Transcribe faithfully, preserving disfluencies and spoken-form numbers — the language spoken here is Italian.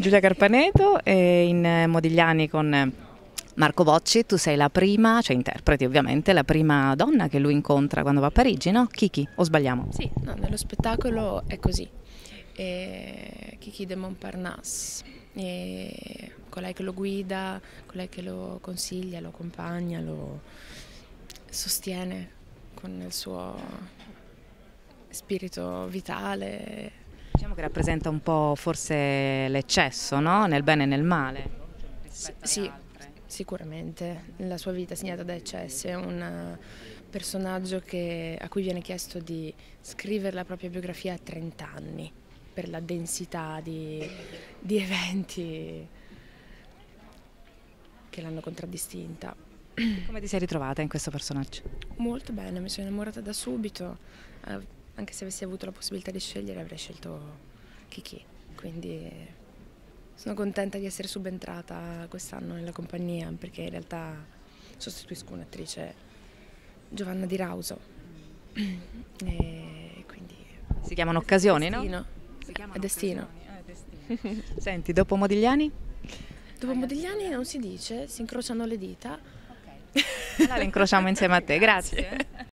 Giulia Carpaneto e in Modigliani con Marco Bocci. Tu sei la prima, cioè interpreti ovviamente, la prima donna che lui incontra quando va a Parigi, no? Kiki, o sbagliamo? Sì, no, nello spettacolo è così. E Kiki de Montparnasse, e colei che lo guida, colei che lo consiglia, lo accompagna, lo sostiene con il suo spirito vitale. Diciamo che rappresenta un po' forse l'eccesso, no? Nel bene e nel male. Sì, sicuramente. La sua vita è segnata da eccessi, è un personaggio che, a cui viene chiesto di scrivere la propria biografia a trenta anni, per la densità di, di eventi che l'hanno contraddistinta. Come ti sei ritrovata in questo personaggio? Molto bene, mi sono innamorata da subito, eh, anche se avessi avuto la possibilità di scegliere avrei scelto Kiki, quindi sono contenta di essere subentrata quest'anno nella compagnia, perché in realtà sostituisco un'attrice, Giovanna Di Rauso, e quindi Si chiamano occasioni, destino. no? Si chiamano È destino. occasioni, è destino. Senti, dopo Modigliani? Dopo Modigliani non si dice, si incrociano le dita. Allora le incrociamo insieme a te, grazie.